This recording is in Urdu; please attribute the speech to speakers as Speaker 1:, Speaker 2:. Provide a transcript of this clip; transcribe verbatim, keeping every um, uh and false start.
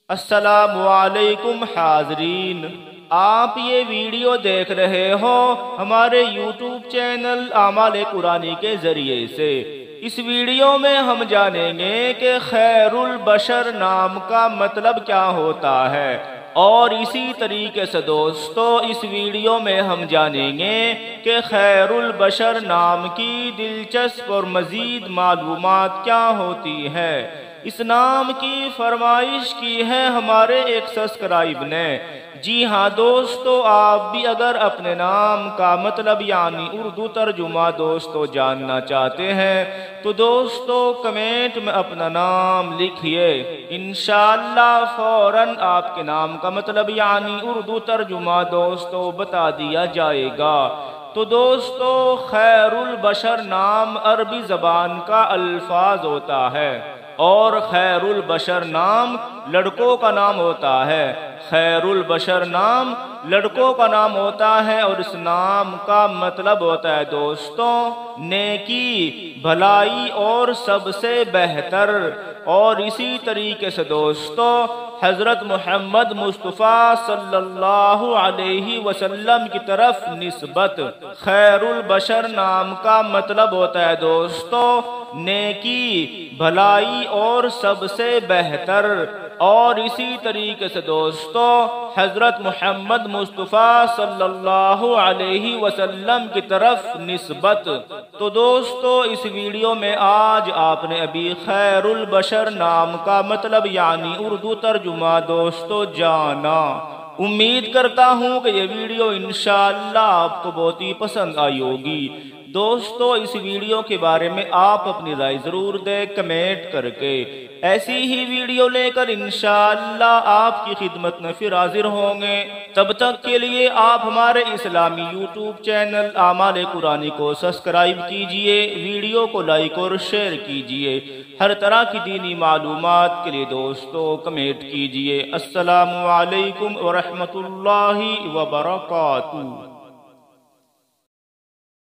Speaker 1: السلام علیکم حاضرین، آپ یہ ویڈیو دیکھ رہے ہو ہمارے یوٹیوب چینل اعمال قرآنی کے ذریعے سے۔ اس ویڈیو میں ہم جانیں گے کہ خیر البشر نام کا مطلب کیا ہوتا ہے، اور اسی طریقے سے دوستو اس ویڈیو میں ہم جانیں گے کہ خیر البشر نام کی دلچسپ اور مزید معلومات کیا ہوتی ہے۔ اس نام کی فرمائش کی ہے ہمارے ایک سبسکرائب نے۔ جی ہاں دوستو، آپ بھی اگر اپنے نام کا مطلب یعنی اردو ترجمہ دوستو جاننا چاہتے ہیں تو دوستو کمنٹ میں اپنا نام لکھیے، انشاءاللہ فوراً آپ کے نام کا مطلب یعنی اردو ترجمہ دوستو بتا دیا جائے گا۔ تو دوستو خیر البشر نام عربی زبان کا الفاظ ہوتا ہے، اور خیر البشر نام لڑکوں کا نام ہوتا ہے۔ خیر البشر نام لڑکوں کا نام ہوتا ہے، اور اس نام کا مطلب ہوتا ہے دوستوں نیکی، بھلائی اور سب سے بہتر۔ اور اسی طریقے سے دوستوں حضرت محمد مصطفیٰ صلی اللہ علیہ وسلم کی طرف نسبت۔ خیر البشر نام کا مطلب ہوتا ہے دوستوں نیکی، بھلائی اور سب سے بہتر۔ اور اسی طریقے سے دوستو حضرت محمد مصطفیٰ صلی اللہ علیہ وسلم کی طرف نسبت۔ تو دوستو اس ویڈیو میں آج آپ نے ابھی خیر البشر نام کا مطلب یعنی اردو ترجمہ دوستو جانا۔ امید کرتا ہوں کہ یہ ویڈیو انشاءاللہ آپ کو بہت ہی پسند آئی ہوگی۔ دوستو اس ویڈیو کے بارے میں آپ اپنی رائے ضرور دیں کمنٹ کر کے۔ ایسی ہی ویڈیو لے کر انشاءاللہ آپ کی خدمت میں پھر حاضر ہوں گے۔ تب تک کے لیے آپ ہمارے اسلامی یوٹیوب چینل اعمال قرآنی کو سبسکرائب کیجئے، ویڈیو کو لائک اور شیئر کیجئے۔ ہر طرح کی دینی معلومات کے لیے دوستو کمنٹ کیجئے۔ السلام علیکم ورحمۃ اللہ وبرکاتہ۔